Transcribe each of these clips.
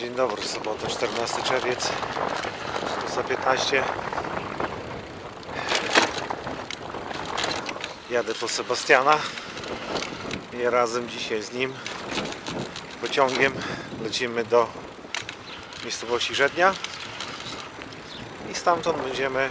Dzień dobry, sobota 14 czerwiec 2015. Jadę po Sebastiana i razem dzisiaj z nim pociągiem lecimy do miejscowości Żednia i stamtąd będziemy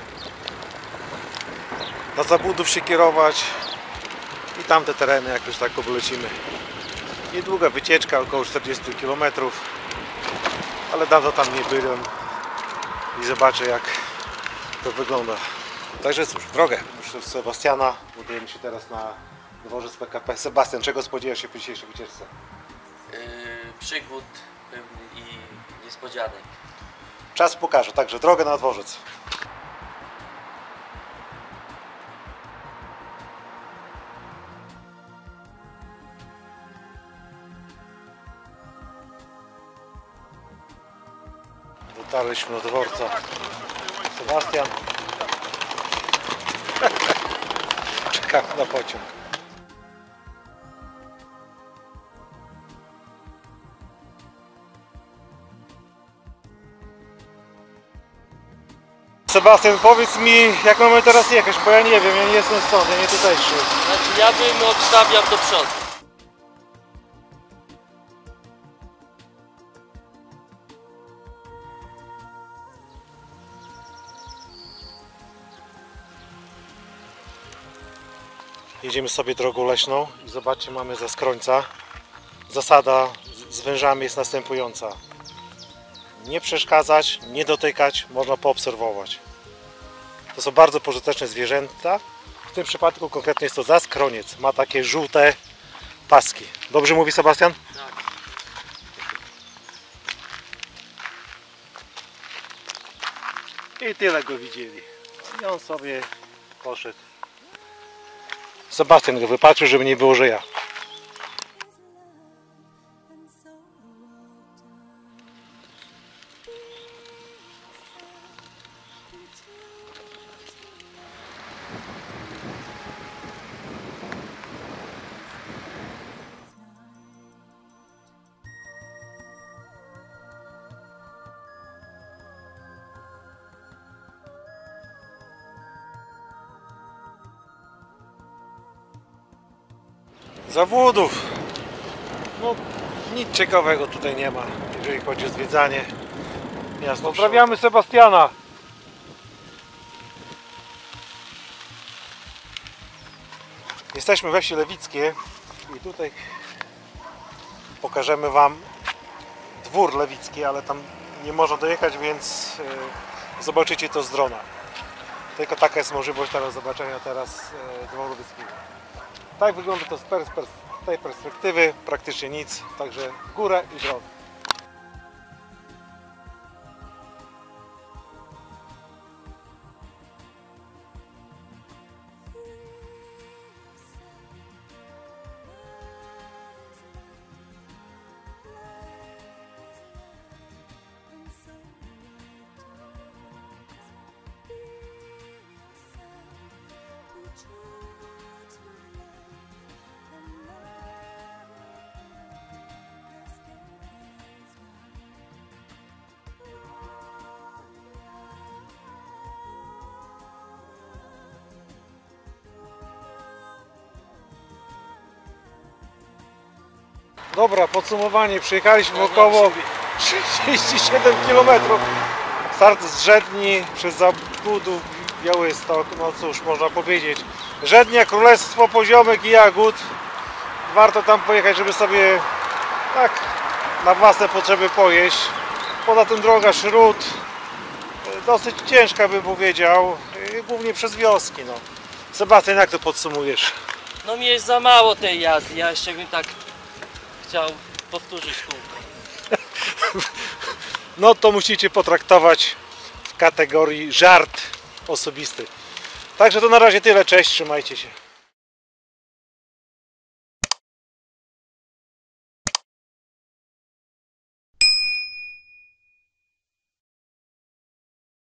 na Zabudów się kierować i tamte tereny jakoś tak oblecimy. Niedługa wycieczka, około 40 km, ale dawno tam nie byłem i zobaczę, jak to wygląda. Także cóż, drogę już z Sebastiana budujemy się teraz na dworzec PKP. Sebastian, czego spodziewasz się po dzisiejszej wycieczce? Przygód i niespodzianek. Czas pokaże, także drogę na dworzec. Dotarliśmy do dworca. Sebastian. Czekam na pociąg. Sebastian, powiedz mi, jak mamy teraz jechać, bo ja nie wiem, ja nie jestem stąd, ja nie tutejszy. Znaczy ja bym odstawiał do przodu. Jedziemy sobie drogą leśną i zobaczcie, mamy zaskrońca. Zasada z wężami jest następująca. Nie przeszkadzać, nie dotykać, można poobserwować. To są bardzo pożyteczne zwierzęta. W tym przypadku konkretnie jest to zaskroniec. Ma takie żółte paski. Dobrze mówi Sebastian? Tak. I tyle go widzieli. I on sobie poszedł. Sebastian go wypatrzył, żeby nie było, że ja. Zawodów. No, nic ciekawego tutaj nie ma, jeżeli chodzi o zwiedzanie miasta. Pozdrawiamy Sebastiana. Jesteśmy we wsi Lewickie i tutaj pokażemy Wam dwór Lewicki, ale tam nie można dojechać, więc zobaczycie to z drona. Tylko taka jest możliwość teraz zobaczenia dworu Lewickiego. Tak wygląda to z tej perspektywy, praktycznie nic, także w górę i drogę. Dobra, podsumowanie. Przyjechaliśmy około 37 km. Start z Żedni przez Zabudów, Białystok. No cóż, można powiedzieć. Żednia, królestwo poziomek i jagód. Warto tam pojechać, żeby sobie tak na własne potrzeby pojeść. Poza tym droga śród dosyć ciężka, bym powiedział. Głównie przez wioski. No. Sebastian, jak to podsumujesz? No mi jest za mało tej jazdy, ja jeszcze bym tak chciał powtórzyć kółko. No to musicie potraktować w kategorii żart osobisty. Także to na razie tyle, cześć, trzymajcie się.